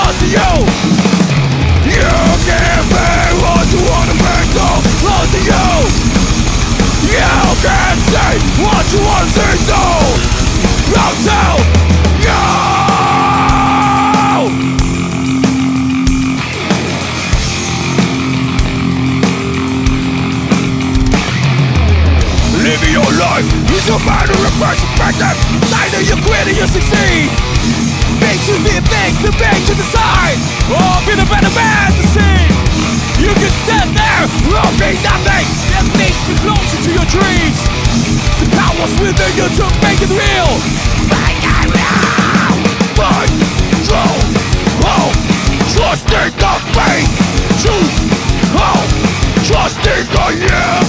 lost to you. You give me what you wanna bring, so lost to you. You can't say what you wanna say, so I'll tell you. Living your life is a matter of perspective. Either you quit or you succeed. Makes you be things to make you decide. Or be the better man to see. You can stand there or be nothing. That makes you closer to your dreams. The power's within you to make it real. Make it real. Fight, true, hope, trusting the faith. Truth, hope, trusting the you.